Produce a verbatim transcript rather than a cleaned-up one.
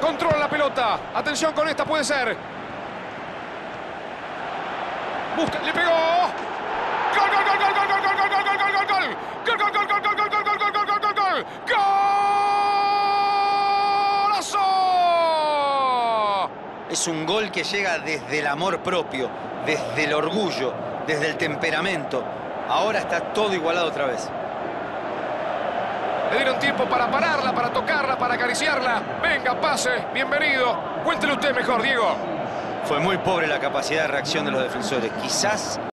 Controla la pelota. Atención con esta, puede ser. Busca, le pegó. ¡Gol, gol, gol, gol, gol, gol, gol, gol, gol, gol, gol, gol! ¡Gol, gol, gol, gol, gol, gol, gol, gol, gol, gol, gol, gol! ¡Golazo! Es un gol que llega desde el amor propio, desde el orgullo, desde el temperamento. Ahora está todo igualado otra vez. Le dieron tiempo para pararla, para tocarla, para acariciarla. Venga, pase, bienvenido. Cuéntele usted mejor, Diego. Fue muy pobre la capacidad de reacción de los defensores. Quizás